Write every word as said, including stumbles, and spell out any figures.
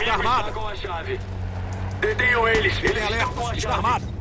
está armado. Detenham eles. Ele é alerta. Está armado.